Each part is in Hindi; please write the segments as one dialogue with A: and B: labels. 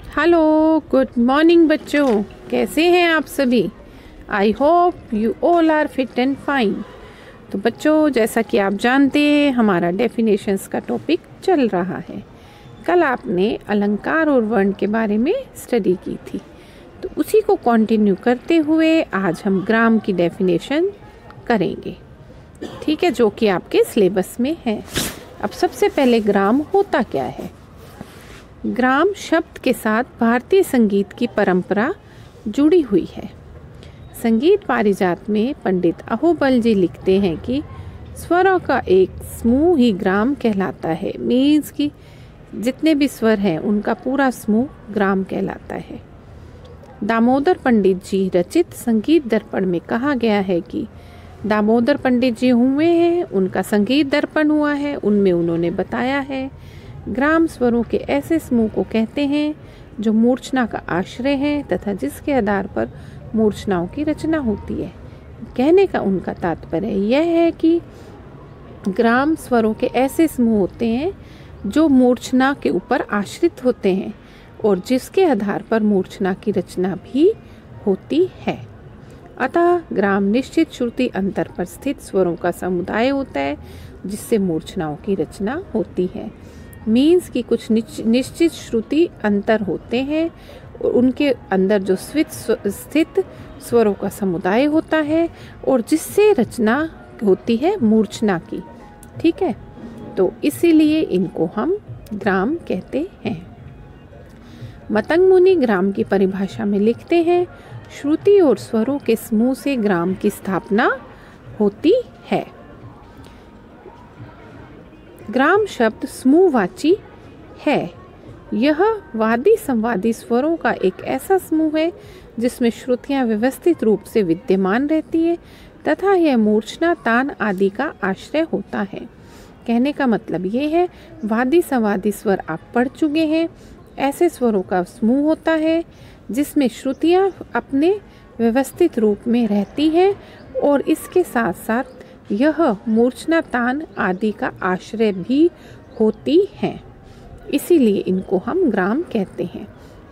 A: हेलो, गुड मॉर्निंग बच्चों। कैसे हैं आप सभी? I hope you all are fit and fine. तो बच्चों, जैसा कि आप जानते हैं, हमारा डेफिनेशंस का टॉपिक चल रहा है। कल आपने अलंकार और वर्ण के बारे में स्टडी की थी, तो उसी को कंटिन्यू करते हुए आज हम ग्राम की डेफिनेशन करेंगे, ठीक है, जो कि आपके सिलेबस में है। अब सबसे पहले ग्राम होता क्या है? ग्राम शब्द के साथ भारतीय संगीत की परंपरा जुड़ी हुई है। संगीत पारिजात में पंडित अहोबल जी लिखते हैं कि स्वरों का एक समूह ही ग्राम कहलाता है। मीन्स कि जितने भी स्वर हैं उनका पूरा समूह ग्राम कहलाता है। दामोदर पंडित जी रचित संगीत दर्पण में कहा गया है कि दामोदर पंडित जी हुए हैं, उनका संगीत दर्पण हुआ है, उनमें उन्होंने बताया है ग्राम स्वरों के ऐसे समूह को कहते हैं जो मूर्छना का आश्रय है तथा जिसके आधार पर मूर्छनाओं की रचना होती है। कहने का उनका तात्पर्य यह है कि ग्राम स्वरों के ऐसे समूह होते हैं जो मूर्छना के ऊपर आश्रित होते हैं और जिसके आधार पर मूर्छना की रचना भी होती है। अतः ग्राम निश्चित श्रुति अंतर पर स्थित स्वरों का समुदाय होता है जिससे मूर्छनाओं की रचना होती है। मीन्स कि कुछ निश्चित श्रुति अंतर होते हैं और उनके अंदर जो स्थित स्वरों का समुदाय होता है और जिससे रचना होती है मूर्छना की, ठीक है। तो इसीलिए इनको हम ग्राम कहते हैं। मतंग मुनि ग्राम की परिभाषा में लिखते हैं, श्रुति और स्वरों के समूह से ग्राम की स्थापना होती है। ग्राम शब्द समूहवाची है। यह वादी संवादी स्वरों का एक ऐसा समूह है जिसमें श्रुतियां व्यवस्थित रूप से विद्यमान रहती है तथा यह मूर्छना, तान आदि का आश्रय होता है। कहने का मतलब ये है, वादी संवादी स्वर आप पढ़ चुके हैं। ऐसे स्वरों का समूह होता है जिसमें श्रुतियां अपने व्यवस्थित रूप में रहती हैं और इसके साथ साथ यह मूर्छना, तान आदि का आश्रय भी होती हैं। इसीलिए इनको हम ग्राम कहते हैं।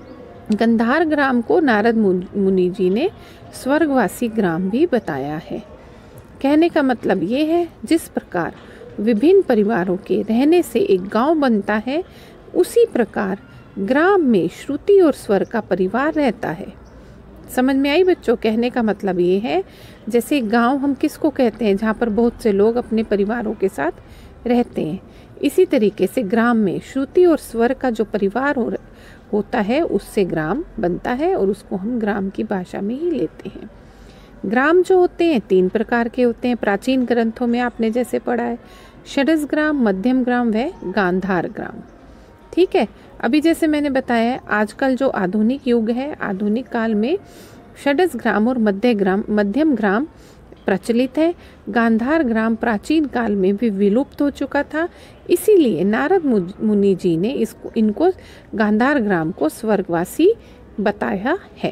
A: गंधार ग्राम को नारद मुनि जी ने स्वर्गवासी ग्राम भी बताया है। कहने का मतलब ये है, जिस प्रकार विभिन्न परिवारों के रहने से एक गांव बनता है, उसी प्रकार ग्राम में श्रुति और स्वर का परिवार रहता है। समझ में आई बच्चों? कहने का मतलब ये है, जैसे गांव हम किसको कहते हैं जहाँ पर बहुत से लोग अपने परिवारों के साथ रहते हैं, इसी तरीके से ग्राम में श्रुति और स्वर का जो परिवार होता है उससे ग्राम बनता है और उसको हम ग्राम की भाषा में ही लेते हैं। ग्राम जो होते हैं 3 प्रकार के होते हैं। प्राचीन ग्रंथों में आपने जैसे पढ़ा है, षडज ग्राम, मध्यम ग्राम व गांधार ग्राम, ठीक है। अभी जैसे मैंने बताया, आजकल जो आधुनिक युग है, आधुनिक काल में षडज ग्राम और मध्यम ग्राम प्रचलित है। गांधार ग्राम प्राचीन काल में भी विलुप्त हो चुका था, इसीलिए नारद मुनि जी ने इनको गांधार ग्राम को स्वर्गवासी बताया है,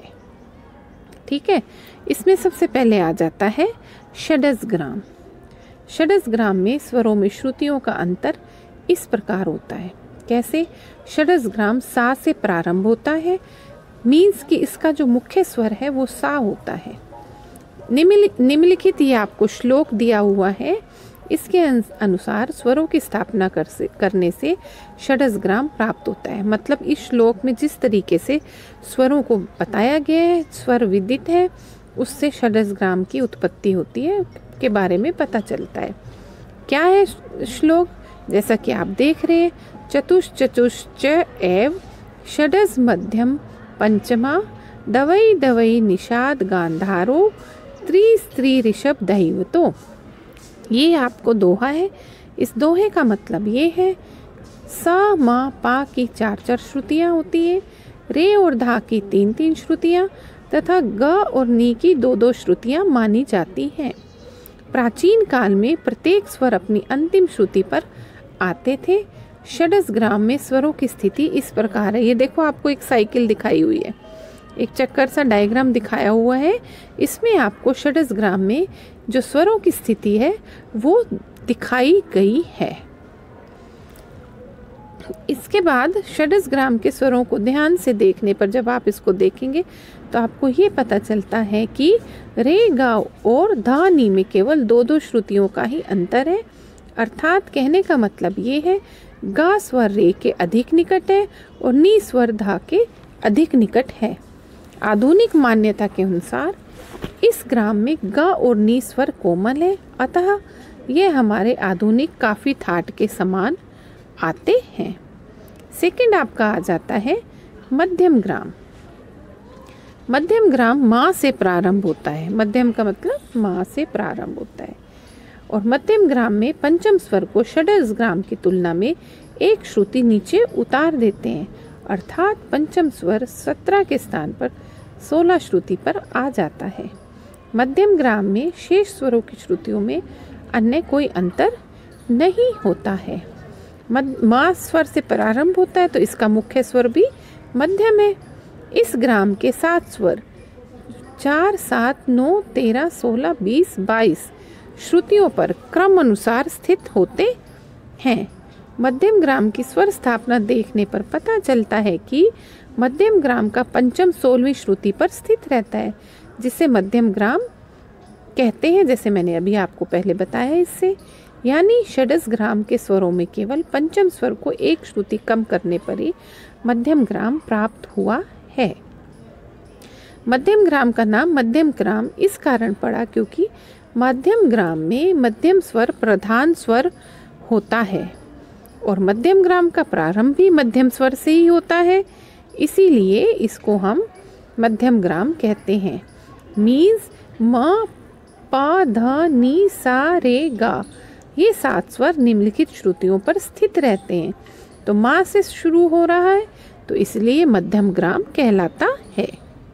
A: ठीक है। इसमें सबसे पहले आ जाता है षडज ग्राम। षडज ग्राम में स्वरों में श्रुतियों का अंतर इस प्रकार होता है। कैसे? षडज ग्राम सा से प्रारंभ होता है। मीन्स कि इसका जो मुख्य स्वर है वो सा होता है। निम्नलिखित ये आपको श्लोक दिया हुआ है, इसके अनुसार स्वरों की स्थापना करने से षडज ग्राम प्राप्त होता है। मतलब इस श्लोक में जिस तरीके से स्वरों को बताया गया है, स्वर विदित है, उससे षडज ग्राम की उत्पत्ति होती है के बारे में पता चलता है। क्या है श्लोक? जैसा कि आप देख रहे हैं, चतुश्च एव षडज मध्यम पंचमा दवई दवई निषाद गांधारो त्रि ऋषभ दैवतो। ये आपको दोहा है। इस दोहे का मतलब ये है, सा मा पा की 4 श्रुतियाँ होती है, रे और धा की 3 श्रुतियाँ तथा ग और नी की 2 श्रुतियाँ मानी जाती हैं। प्राचीन काल में प्रत्येक स्वर अपनी अंतिम श्रुति पर आते थे। षडज ग्राम में स्वरों की स्थिति इस प्रकार है। ये देखो, आपको एक साइकिल दिखाई हुई है, एक चक्कर सा डायग्राम दिखाया हुआ है। इसमें आपको षडज ग्राम में जो स्वरों की स्थिति है वो दिखाई गई है। इसके बाद षड्ज ग्राम के स्वरों को ध्यान से देखने पर जब आप इसको देखेंगे तो आपको ये पता चलता है कि रे गा और धा नी में केवल दो दो श्रुतियों का ही अंतर है। अर्थात कहने का मतलब ये है गा स्वर रे के अधिक निकट है और नी स्वर धा के अधिक निकट है। आधुनिक मान्यता के अनुसार इस ग्राम में गा और नी स्वर कोमल है, अतः ये हमारे आधुनिक काफी थाट के समान आते हैं। सेकंड आपका आ जाता है मध्यम ग्राम। मध्यम ग्राम माँ से प्रारंभ होता है। मध्यम का मतलब माँ से प्रारंभ होता है और मध्यम ग्राम में पंचम स्वर को षड्ज ग्राम की तुलना में एक श्रुति नीचे उतार देते हैं, अर्थात पंचम स्वर 17 के स्थान पर 16 श्रुति पर आ जाता है। मध्यम ग्राम में शेष स्वरों की श्रुतियों में अन्य कोई अंतर नहीं होता है। माँ स्वर से प्रारंभ होता है तो इसका मुख्य स्वर भी मध्यम है। इस ग्राम के 7 स्वर 4, 7, 9, 13, 16, 20, 22 श्रुतियों पर क्रम अनुसार स्थित होते हैं। मध्यम ग्राम की स्वर स्थापना देखने पर पता चलता है कि मध्यम ग्राम का पंचम 16वीं श्रुति पर स्थित रहता है, जिसे मध्यम ग्राम कहते हैं, जैसे मैंने अभी आपको पहले बताया इससे। यानी षड्ज ग्राम के स्वरों में केवल पंचम स्वर को एक श्रुति कम करने पर ही मध्यम ग्राम प्राप्त हुआ है। मध्यम ग्राम का नाम मध्यम ग्राम इस कारण पड़ा क्योंकि मध्यम ग्राम में मध्यम स्वर प्रधान स्वर होता है और मध्यम ग्राम का प्रारंभ भी मध्यम स्वर से ही होता है, इसीलिए इसको हम मध्यम ग्राम कहते हैं। मीन्स म, प, ध, नी, सा, रे, गा ये 7 स्वर निम्नलिखित श्रुतियों पर स्थित रहते हैं। तो माँ से शुरू हो रहा है तो इसलिए मध्यम ग्राम कहलाता है।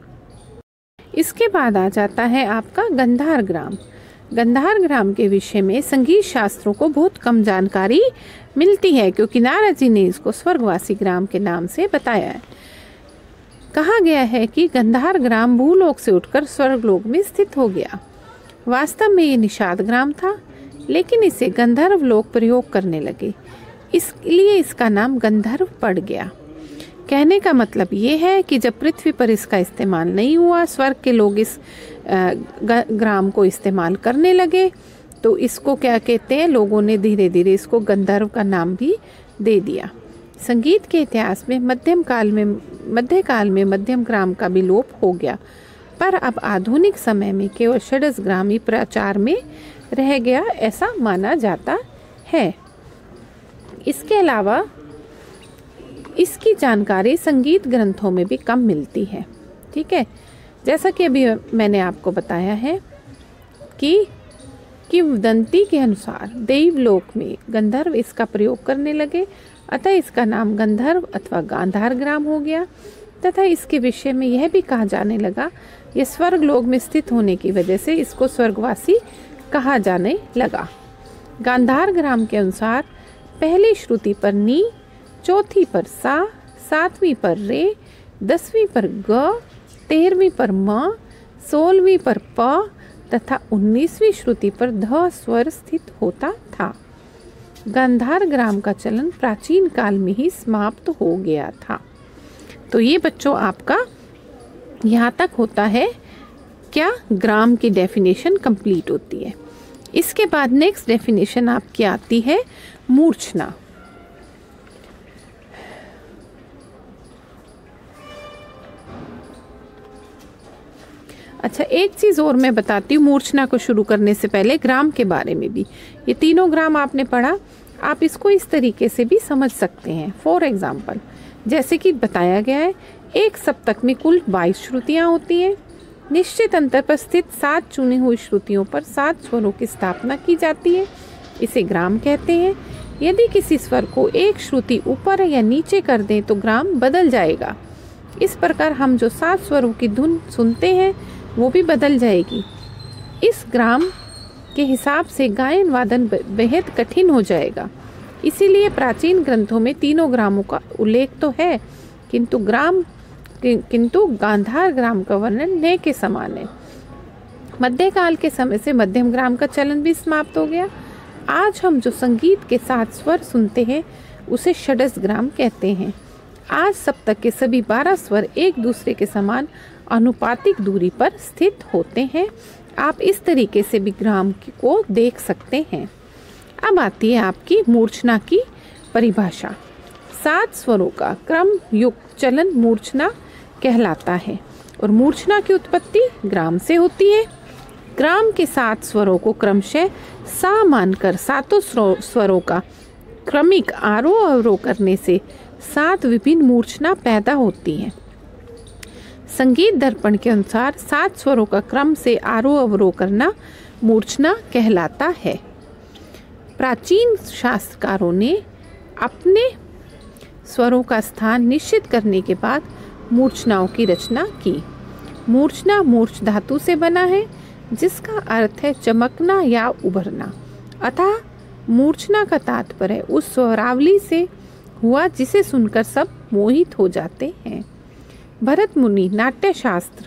A: इसके बाद आ जाता है आपका गंधार ग्राम। गंधार ग्राम के विषय में संगीत शास्त्रों को बहुत कम जानकारी मिलती है क्योंकि नारद जी ने इसको स्वर्गवासी ग्राम के नाम से बताया है। कहा गया है कि गंधार ग्राम भूलोक से उठकर स्वर्गलोक में स्थित हो गया। वास्तव में ये निषाद ग्राम था, लेकिन इसे गंधर्व लोग प्रयोग करने लगे, इसलिए इसका नाम गंधर्व पड़ गया। कहने का मतलब ये है कि जब पृथ्वी पर इसका इस्तेमाल नहीं हुआ, स्वर्ग के लोग इस ग्राम को इस्तेमाल करने लगे, तो इसको क्या कहते हैं, लोगों ने धीरे धीरे इसको गंधर्व का नाम भी दे दिया। संगीत के इतिहास में मध्यकाल में मध्यम ग्राम का भी लोप हो गया, पर अब आधुनिक समय में केवल षड्ज ग्राम ही प्रचार में रह गया, ऐसा माना जाता है। इसके अलावा इसकी जानकारी संगीत ग्रंथों में भी कम मिलती है। ठीक है, जैसा कि अभी मैंने आपको बताया है कि किंवदंती के अनुसार देवलोक में गंधर्व इसका प्रयोग करने लगे, अतः इसका नाम गंधर्व अथवा गांधार ग्राम हो गया। तथा इसके विषय में यह भी कहा जाने लगा, यह स्वर्गलोक में स्थित होने की वजह से इसको स्वर्गवासी कहा जाने लगा। गांधार ग्राम के अनुसार पहली श्रुति पर नी, चौथी पर सा, 7वीं पर रे, 10वीं पर ग, 13वीं पर म, 16वीं पर प तथा 19वीं श्रुति पर ध स्वर स्थित होता था। गांधार ग्राम का चलन प्राचीन काल में ही समाप्त हो गया था। तो ये बच्चों आपका यहाँ तक होता है क्या, ग्राम की डेफिनेशन कंप्लीट होती है। इसके बाद नेक्स्ट डेफिनेशन आपकी आती है मूर्छना। अच्छा, एक चीज़ और मैं बताती हूँ मूर्छना को शुरू करने से पहले ग्राम के बारे में भी। ये तीनों ग्राम आपने पढ़ा, आप इसको इस तरीके से भी समझ सकते हैं। फॉर एग्जाम्पल, जैसे कि बताया गया है, एक सप्तक में कुल 22 श्रुतियाँ होती हैं। निश्चित अंतर पर स्थित 7 चुनी हुई श्रुतियों पर 7 स्वरों की स्थापना की जाती है, इसे ग्राम कहते हैं। यदि किसी स्वर को एक श्रुति ऊपर या नीचे कर दें तो ग्राम बदल जाएगा। इस प्रकार हम जो 7 स्वरों की धुन सुनते हैं वो भी बदल जाएगी। इस ग्राम के हिसाब से गायन वादन बेहद कठिन हो जाएगा। इसीलिए प्राचीन ग्रंथों में तीनों ग्रामों का उल्लेख तो है, किंतु गांधार ग्राम का वर्णन न के समान है। मध्यकाल के समय से मध्यम ग्राम का चलन भी समाप्त हो गया। आज हम जो संगीत के 7 स्वर सुनते हैं उसे षड्ज ग्राम कहते हैं। आज सप्तक के सभी 12 स्वर एक दूसरे के समान अनुपातिक दूरी पर स्थित होते हैं। आप इस तरीके से भी ग्राम को देख सकते हैं। अब आती है आपकी मूर्छना की परिभाषा। 7 स्वरों का क्रम युक्त चलन मूर्छना कहलाता है और मूर्छना की उत्पत्ति ग्राम से होती है। ग्राम के 7 स्वरों को क्रमशः सा मानकर सातों स्वरों का क्रमिक आरोह अवरोह करने से 7 विभिन्न मूर्छना पैदा होती हैं। संगीत दर्पण के अनुसार 7 स्वरों का क्रम से आरोह अवरोह करना मूर्छना कहलाता है। प्राचीन शास्त्रकारों ने अपने स्वरों का स्थान निश्चित करने के बाद मूर्छनाओं की रचना की। मूर्छना मूर्छ धातु से बना है, जिसका अर्थ है चमकना या उभरना। अतः मूर्छना का तात्पर्य उस स्वरावली से हुआ जिसे सुनकर सब मोहित हो जाते हैं। भरत मुनि नाट्य शास्त्र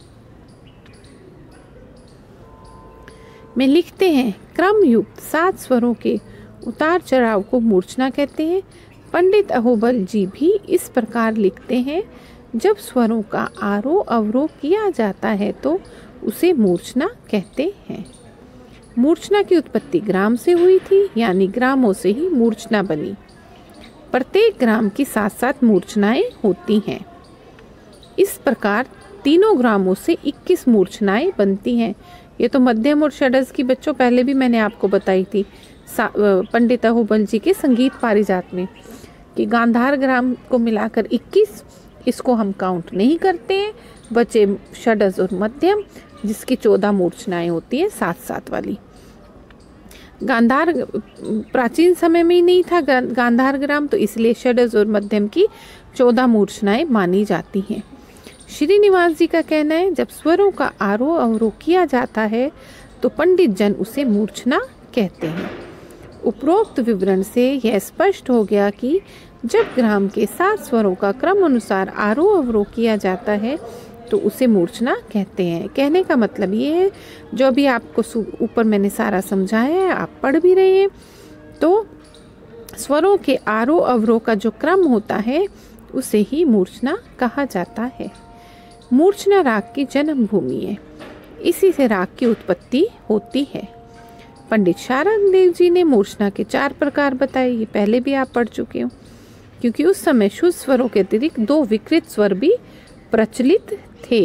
A: में लिखते हैं, क्रम युक्त 7 स्वरों के उतार चढ़ाव को मूर्छना कहते हैं। पंडित अहोबल जी भी इस प्रकार लिखते हैं, जब स्वरों का आरोह अवरोह किया जाता है तो उसे मूर्छना कहते हैं। मूर्छना की उत्पत्ति ग्राम से हुई थी, यानी ग्रामों से ही मूर्छना बनी। प्रत्येक ग्राम की 7-7 मूर्छनाएं होती हैं। इस प्रकार तीनों ग्रामों से 21 मूर्छनाएं बनती हैं। ये तो मध्यम और षड्ज की बच्चों पहले भी मैंने आपको बताई थी पंडित अहोबल जी के संगीत पारिजात में, कि गांधार ग्राम को मिलाकर 21, इसको हम काउंट नहीं करते हैं। बचे षड्ज और मध्यम, जिसकी 14 मूर्छनाएं होती है 7-7 वाली। गांधार प्राचीन समय में ही नहीं था गांधार ग्राम, तो इसलिए षड्ज और मध्यम की 14 मूर्छनाएं मानी जाती हैं। श्रीनिवास जी का कहना है, जब स्वरों का आरोह अवरोह किया जाता है तो पंडित जन उसे मूर्छना कहते हैं। उपरोक्त विवरण से यह स्पष्ट हो गया कि जब ग्राम के 7 स्वरों का क्रम अनुसार आरोह अवरोह किया जाता है तो उसे मूर्छना कहते हैं। कहने का मतलब ये है, जो भी आपको ऊपर मैंने सारा समझाया है, आप पढ़ भी रहे हैं, तो स्वरों के आरोह अवरोह का जो क्रम होता है उसे ही मूर्छना कहा जाता है। मूर्छना राग की जन्म भूमि है, इसी से राग की उत्पत्ति होती है। पंडित शारंग देव जी ने मूर्छना के 4 प्रकार बताए, ये पहले भी आप पढ़ चुके हो, क्योंकि उस समय शुद्ध स्वरों के अतिरिक्त 2 विकृत स्वर भी प्रचलित थे,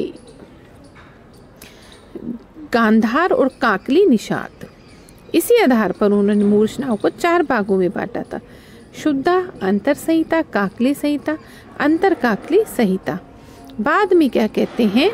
A: गांधार और काकली निषाद। इसी आधार पर उन्होंने मूर्छनाओं को 4 भागों में बांटा था, शुद्धा, अंतर संहिता, काकली संहिता, अंतर काकली संहिता। बाद में क्या कहते हैं,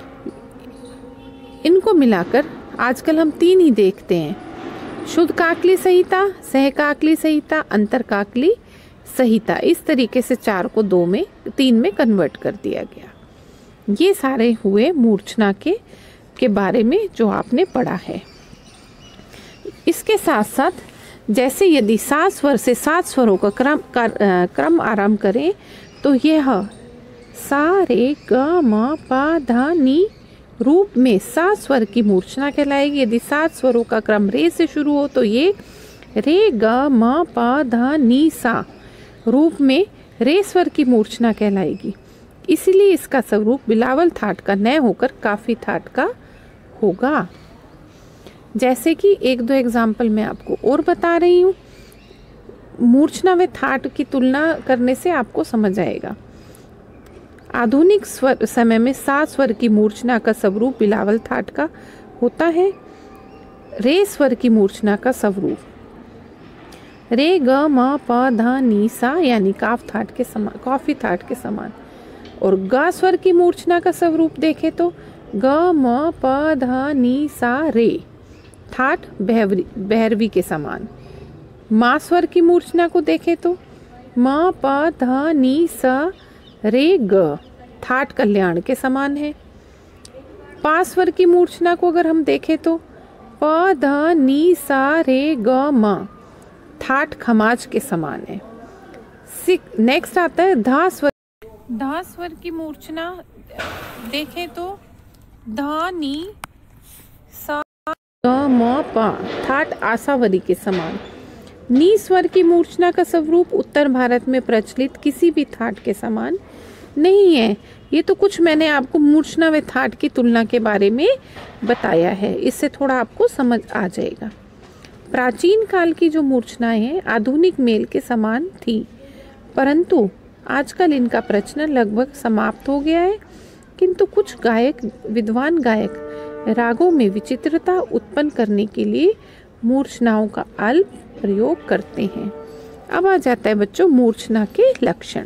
A: इनको मिलाकर आजकल हम 3 ही देखते हैं, शुद्ध काकली संहिता, सह काकली संहिता, अंतर काकली संहिता। इस तरीके से 4 को 3 में कन्वर्ट कर दिया गया। ये सारे हुए मूर्छना के बारे में जो आपने पढ़ा है। इसके साथ साथ जैसे यदि 7 स्वर से 7 स्वरों का क्रम आरंभ करें तो यह सा रे ग म प ध नि रूप में 7 स्वर की मूर्छना कहलाएगी। यदि 7 स्वरों का क्रम रे से शुरू हो तो ये रे ग म प ध नि सा रूप में रे स्वर की मूर्छना कहलाएगी। इसीलिए इसका स्वरूप बिलावल थाट का न होकर काफी थाट का होगा। जैसे कि 1-2 एग्जाम्पल मैं आपको और बता रही हूँ, मूर्छना व थाट की तुलना करने से आपको समझ आएगा। आधुनिक स्वर समय में 7 स्वर की मूर्छना का स्वरूप बिलावल थाट का होता है। रे स्वर की मूर्छना का स्वरूप रे ग म प ध नि सा यानी काफ थाट के समान, कॉफी थाट के समान। और ग स्वर की मूर्छना का स्वरूप देखें तो ग म प ध नि सा रे थाट भैरवी के समान। मा स्वर की मूर्छना को देखें तो म प ध नि सा रे ग थाट कल्याण के समान है। पा स्वर की मूर्छना को अगर हम देखें तो प ध नि सा रे ग म थाट खमाज के समान है। नेक्स्ट आता है धा स्वर। धा स्वर की मूर्छना देखें तो ध नि सा ग म प थाट आसावरी के समान। नी स्वर की मूर्छना का स्वरूप उत्तर भारत में प्रचलित किसी भी थाट के समान नहीं है। ये तो कुछ मैंने आपको मूर्छना व थाट की तुलना के बारे में बताया है, इससे थोड़ा आपको समझ आ जाएगा। प्राचीन काल की जो मूर्छनाएं हैं आधुनिक मेल के समान थी, परंतु आजकल इनका प्रचलन लगभग समाप्त हो गया है। किंतु कुछ विद्वान गायक रागों में विचित्रता उत्पन्न करने के लिए मूर्छनाओं का अल्प प्रयोग करते हैं। अब आ जाता है बच्चों मूर्छना के लक्षण।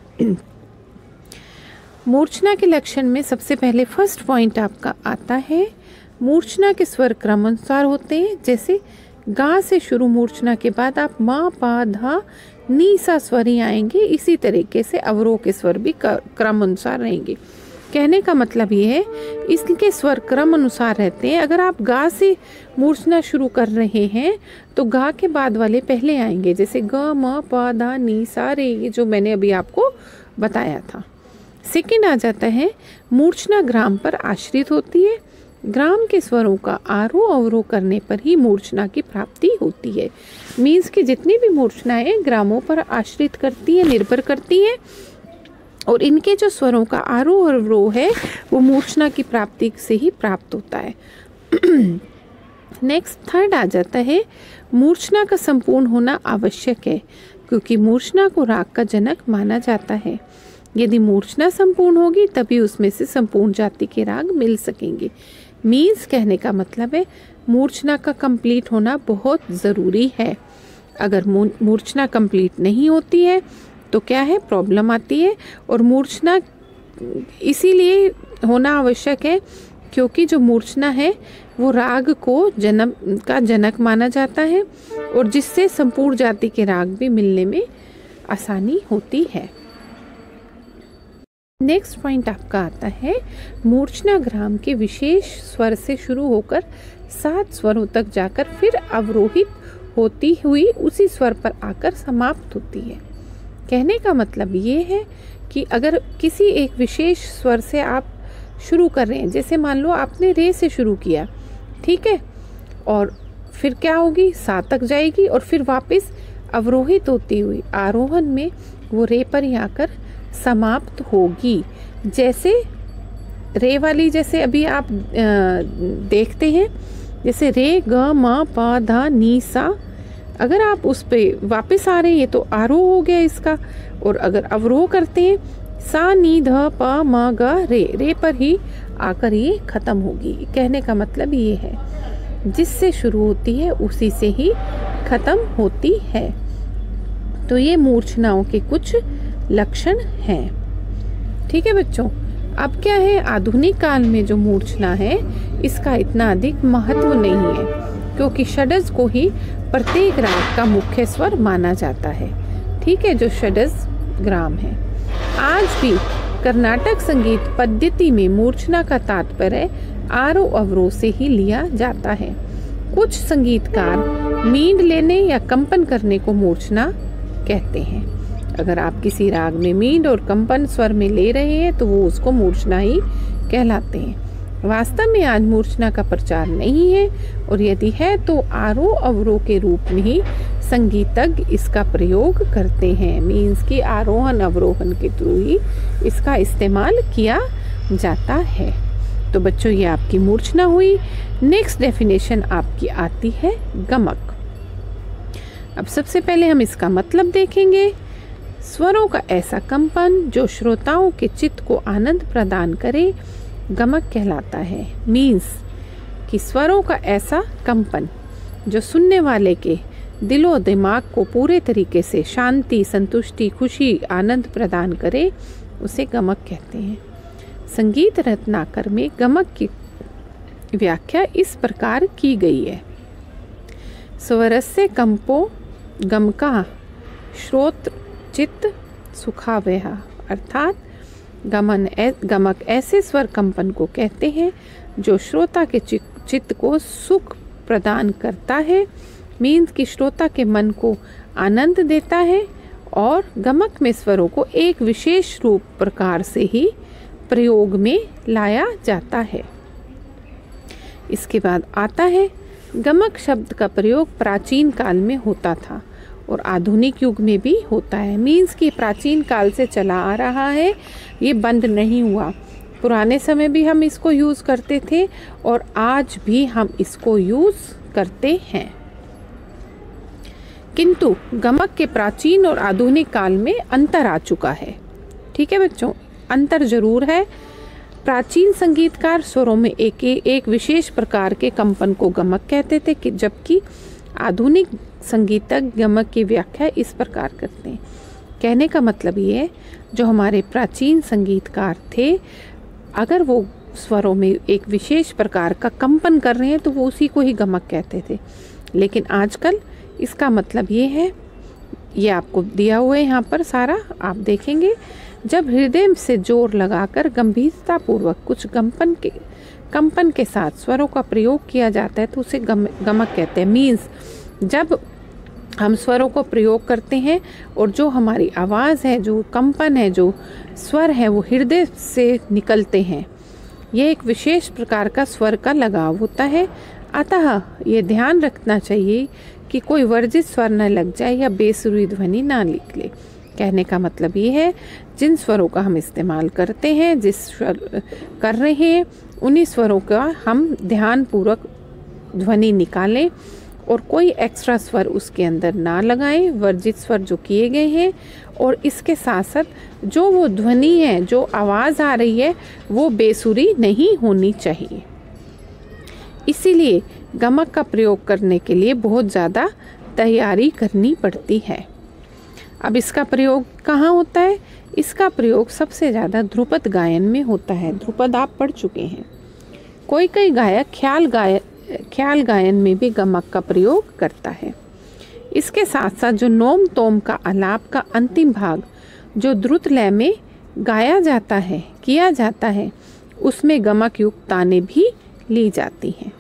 A: मूर्छना के लक्षण में सबसे पहले फर्स्ट पॉइंट आपका आता है, मूर्छना के स्वर क्रमानुसार होते हैं। जैसे गा से शुरू मूर्छना के बाद आप मा पा धा नी सा स्वर ही आएंगे, इसी तरीके से अवरोह के स्वर भी क्रम अनुसार रहेंगे। कहने का मतलब ये है इसके स्वर क्रम अनुसार रहते हैं। अगर आप गा से मूर्छना शुरू कर रहे हैं तो गा के बाद वाले पहले आएंगे, जैसे ग म प धा नी सा रे, ये जो मैंने अभी आपको बताया था। सेकंड आ जाता है मूर्छना ग्राम पर आश्रित होती है। ग्राम के स्वरों का आरोह अवरोह करने पर ही मूर्छना की प्राप्ति होती है। मीन्स कि जितनी भी मूर्छनाएं ग्रामों पर आश्रित करती है, निर्भर करती है, और इनके जो स्वरों का आरोह और अवरोह है वो मूर्छना की प्राप्ति से ही प्राप्त होता है। नेक्स्ट थर्ड आ जाता है मूर्छना का संपूर्ण होना आवश्यक है, क्योंकि मूर्छना को राग का जनक माना जाता है। यदि मूर्छना संपूर्ण होगी तभी उसमें से संपूर्ण जाति के राग मिल सकेंगे। मीन्स कहने का मतलब है मूर्छना का कंप्लीट होना बहुत ज़रूरी है। अगर मूर्छना कंप्लीट नहीं होती है तो क्या है, प्रॉब्लम आती है। और मूर्छना इसीलिए होना आवश्यक है क्योंकि जो मूर्छना है वो राग को जन्म का जनक माना जाता है, और जिससे संपूर्ण जाति के राग भी मिलने में आसानी होती है। नेक्स्ट पॉइंट आपका आता है मूर्छना ग्राम के विशेष स्वर से शुरू होकर 7 स्वरों तक जाकर फिर अवरोहित होती हुई उसी स्वर पर आकर समाप्त होती है। कहने का मतलब ये है कि अगर किसी एक विशेष स्वर से आप शुरू कर रहे हैं, जैसे मान लो आपने रे से शुरू किया, ठीक है, और फिर क्या होगी, सा तक जाएगी और फिर वापस अवरोहित होती हुई आरोहण में वो रे पर ही आकर समाप्त होगी। जैसे रे वाली, जैसे अभी आप देखते हैं, जैसे रे ग म प ध नी सा, अगर आप उस पे वापस आ रहे हैं तो आरोह हो गया इसका, और अगर अवरोह करते हैं सा नी ध प म ग रे, रे पर ही आकर ये खत्म होगी। कहने का मतलब ये है जिससे शुरू होती है उसी से ही खत्म होती है। तो ये मूर्छनाओं के कुछ लक्षण हैं। ठीक है बच्चों, अब क्या है, आधुनिक काल में जो मूर्छना है इसका इतना अधिक महत्व नहीं है, क्योंकि षड्ज को ही प्रत्येक राग का मुख्य स्वर माना जाता है। ठीक है, जो षड्ज ग्राम है। आज भी कर्नाटक संगीत पद्धति में मूर्छना का तात्पर्य आरोह अवरोह से ही लिया जाता है। कुछ संगीतकार मींड लेने या कंपन करने को मूर्छना कहते हैं। अगर आप किसी राग में मींड और कंपन स्वर में ले रहे हैं तो वो उसको मूर्छना ही कहलाते हैं। वास्तव में आज मूर्छना का प्रचार नहीं है, और यदि है तो आरोह अवरोह के रूप में ही संगीतज्ञ इसका प्रयोग करते हैं। मीन्स कि आरोहण अवरोहण के थ्रू ही इसका इस्तेमाल किया जाता है। तो बच्चों, ये आपकी मूर्छना हुई। नेक्स्ट डेफिनेशन आपकी आती है गमक। अब सबसे पहले हम इसका मतलब देखेंगे। स्वरों का ऐसा कंपन जो श्रोताओं के चित्त को आनंद प्रदान करे गमक कहलाता है। मीन्स कि स्वरों का ऐसा कंपन जो सुनने वाले के दिलो दिमाग को पूरे तरीके से शांति, संतुष्टि, खुशी, आनंद प्रदान करे, उसे गमक कहते हैं। संगीत रत्नाकर में गमक की व्याख्या इस प्रकार की गई है। स्वरस्य कंपो गमका श्रोत्र चित्त सुखावह, अर्थात गमक ऐसे स्वर कंपन को कहते हैं जो श्रोता के चित्त को सुख प्रदान करता है। मीन्स कि श्रोता के मन को आनंद देता है, और गमक में स्वरों को एक विशेष रूप प्रकार से ही प्रयोग में लाया जाता है। इसके बाद आता है गमक शब्द का प्रयोग प्राचीन काल में होता था और आधुनिक युग में भी होता है। मीन्स कि प्राचीन काल से चला आ रहा है, ये बंद नहीं हुआ। पुराने समय भी हम इसको यूज़ करते थे और आज भी हम इसको यूज़ करते हैं। किंतु गमक के प्राचीन और आधुनिक काल में अंतर आ चुका है। ठीक है बच्चों, अंतर जरूर है। प्राचीन संगीतकार स्वरों में एक विशेष प्रकार के कंपन को गमक कहते थे, कि जबकि आधुनिक संगीतज्ञ गमक की व्याख्या इस प्रकार करते हैं। कहने का मतलब ये है, जो हमारे प्राचीन संगीतकार थे, अगर वो स्वरों में एक विशेष प्रकार का कंपन कर रहे हैं तो वो उसी को ही गमक कहते थे। लेकिन आजकल इसका मतलब ये है, ये आपको दिया हुआ है यहाँ पर सारा, आप देखेंगे, जब हृदय से जोर लगाकर गंभीरतापूर्वक कुछ कंपन के साथ स्वरों का प्रयोग किया जाता है तो उसे गमक कहते हैं। मीन्स जब हम स्वरों को प्रयोग करते हैं और जो हमारी आवाज़ है, जो कंपन है, जो स्वर है, वो हृदय से निकलते हैं, यह एक विशेष प्रकार का स्वर का लगाव होता है। अतः ये ध्यान रखना चाहिए कि कोई वर्जित स्वर न लग जाए या बेसुरी ध्वनि ना निकले। कहने का मतलब ये है, जिन स्वरों का हम इस्तेमाल करते हैं, जिस स्वर कर रहे हैं, उन्हीं स्वरों का हम ध्यानपूर्वक ध्वनि निकालें और कोई एक्स्ट्रा स्वर उसके अंदर ना लगाएं, वर्जित स्वर जो किए गए हैं। और इसके साथ साथ जो वो ध्वनि है, जो आवाज़ आ रही है, वो बेसुरी नहीं होनी चाहिए। इसीलिए गमक का प्रयोग करने के लिए बहुत ज़्यादा तैयारी करनी पड़ती है। अब इसका प्रयोग कहाँ होता है? इसका प्रयोग सबसे ज़्यादा ध्रुपद गायन में होता है। ध्रुपद आप पढ़ चुके हैं। कोई गायक ख्याल गायन में भी गमक का प्रयोग करता है। इसके साथ साथ जो नोम तोम का आलाप का अंतिम भाग जो द्रुत लय में गाया जाता है, किया जाता है, उसमें गमक युक्त तानें भी ली जाती हैं।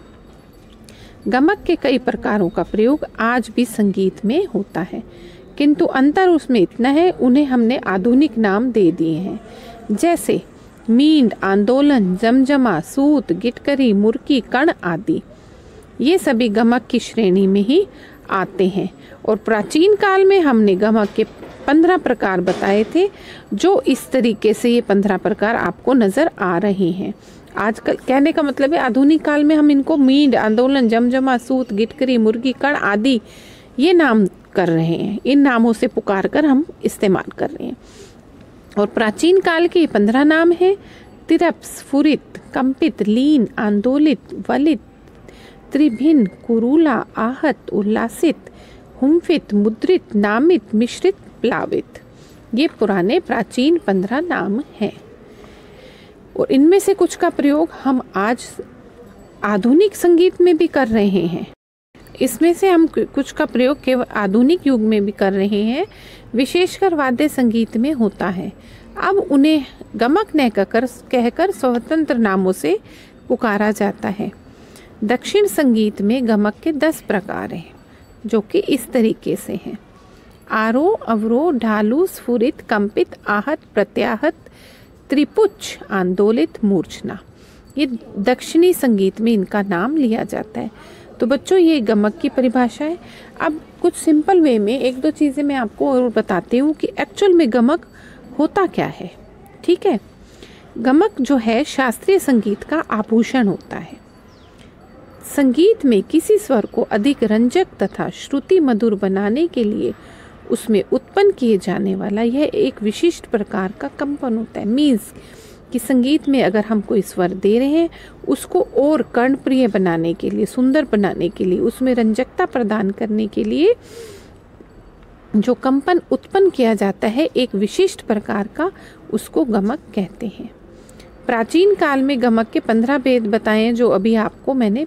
A: गमक के कई प्रकारों का प्रयोग आज भी संगीत में होता है, किंतु अंतर उसमें इतना है, उन्हें हमने आधुनिक नाम दे दिए हैं, जैसे मींड, आंदोलन, जमजमा, सूत, गिटकरी, मुर्की, कण आदि। ये सभी गमक की श्रेणी में ही आते हैं। और प्राचीन काल में हमने गमक के 15 प्रकार बताए थे, जो इस तरीके से ये 15 प्रकार आपको नज़र आ रहे हैं। आजकल कहने का मतलब है, आधुनिक काल में हम इनको मींड, आंदोलन, जमजमा, सूत, गिटकरी, मुर्गी, कण आदि ये नाम कर रहे हैं। इन नामों से पुकार कर हम इस्तेमाल कर रहे हैं। और प्राचीन काल के 15 नाम हैं: तिरप, स्फुरित, कंपित, लीन, आंदोलित, वलित, त्रिभिन्न, कुरूला, आहत, उल्लासित, हुम्फित, मुद्रित, नामित, मिश्रित, प्लावित। ये पुराने प्राचीन 15 नाम हैं। और इनमें से कुछ का प्रयोग हम आज आधुनिक संगीत में भी कर रहे हैं। इसमें से हम कुछ का प्रयोग केवल आधुनिक युग में भी कर रहे हैं, विशेषकर वाद्य संगीत में होता है। अब उन्हें गमक न कहकर स्वतंत्र नामों से पुकारा जाता है। दक्षिण संगीत में गमक के 10 प्रकार हैं, जो कि इस तरीके से हैं: आरोह, अवरोह, ढालू, स्फुरित, कंपित, आहत, प्रत्याहत, त्रिपुच्छ, आंदोलित, मूर्छना। ये दक्षिणी संगीत में इनका नाम लिया जाता है। तो बच्चों, ये गमक की परिभाषा है। अब कुछ सिंपल वे में 1-2 चीज़ें मैं आपको और बताती हूँ कि एक्चुअल में गमक होता क्या है। ठीक है, गमक जो है शास्त्रीय संगीत का आभूषण होता है। संगीत में किसी स्वर को अधिक रंजक तथा श्रुति मधुर बनाने के लिए उसमें उत्पन्न किए जाने वाला यह एक विशिष्ट प्रकार का कंपन होता है। मीन्स कि संगीत में अगर हम कोई स्वर दे रहे हैं, उसको और कर्णप्रिय बनाने के लिए, सुंदर बनाने के लिए, उसमें रंजकता प्रदान करने के लिए जो कंपन उत्पन्न किया जाता है एक विशिष्ट प्रकार का, उसको गमक कहते हैं। प्राचीन काल में गमक के 15 भेद बताए हैं, जो अभी आपको मैंने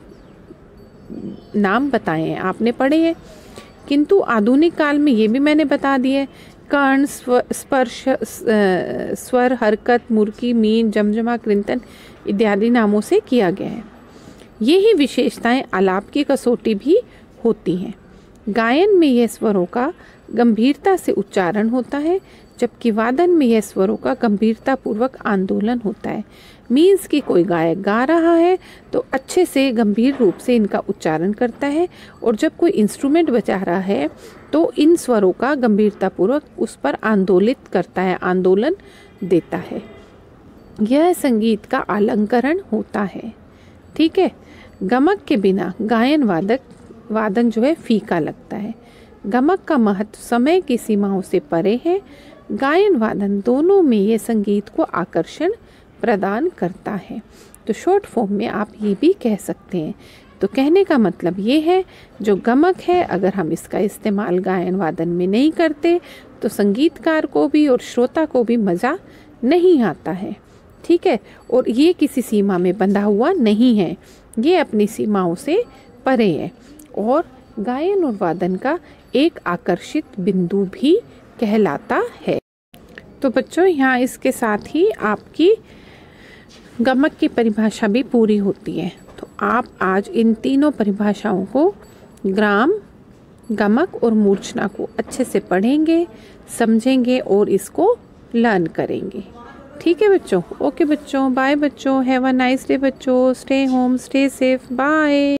A: नाम बताए हैं, आपने पढ़े हैं। किंतु आधुनिक काल में ये भी मैंने बता दिए, कर्ण, स्पर्श, स्वर, हरकत, मुर्की, मीन, जमजमा, कृंतन इत्यादि नामों से किया गया है। यही विशेषताएं आलाप की कसौटी भी होती हैं। गायन में यह स्वरों का गंभीरता से उच्चारण होता है, जबकि वादन में यह स्वरों का गंभीरता पूर्वक आंदोलन होता है। मीन्स कि कोई गायक गा रहा है तो अच्छे से गंभीर रूप से इनका उच्चारण करता है, और जब कोई इंस्ट्रूमेंट बजा रहा है तो इन स्वरों का गंभीरतापूर्वक उस पर आंदोलित करता है, आंदोलन देता है। यह संगीत का अलंकरण होता है। ठीक है। गमक के बिना वादन जो है फीका लगता है। गमक का महत्व समय की सीमाओं से परे है। गायन वादन दोनों में ये संगीत को आकर्षण प्रदान करता है। तो शॉर्ट फॉर्म में आप ये भी कह सकते हैं। तो कहने का मतलब ये है, जो गमक है अगर हम इसका इस्तेमाल गायन वादन में नहीं करते तो संगीतकार को भी और श्रोता को भी मज़ा नहीं आता है। ठीक है। और ये किसी सीमा में बंधा हुआ नहीं है, ये अपनी सीमाओं से परे है और गायन और वादन का एक आकर्षित बिंदु भी कहलाता है। तो बच्चों, यहाँ इसके साथ ही आपकी गमक की परिभाषा भी पूरी होती है। तो आप आज इन तीनों परिभाषाओं को, ग्राम, गमक और मूर्छना को अच्छे से पढ़ेंगे, समझेंगे और इसको लर्न करेंगे। ठीक है बच्चों। ओके बच्चों, बाय बच्चों, हैव अ नाइस डे बच्चों, stay home, stay safe, bye.